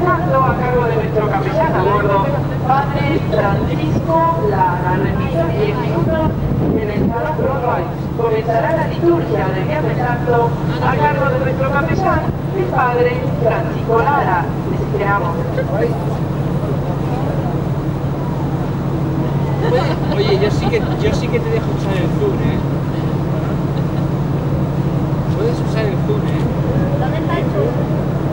Santo a cargo de nuestro capellán a bordo, Padre Francisco Lara. Repito, 10 minutos en el Salón Broadway. Comenzará la liturgia del Viernes Santo a cargo de nuestro capellán, el Padre Francisco Lara. Les esperamos. Oye, yo sí que te dejo usar el zoom, ¿eh? Puedes usar el zoom, ¿eh? ¿Dónde está el zoom?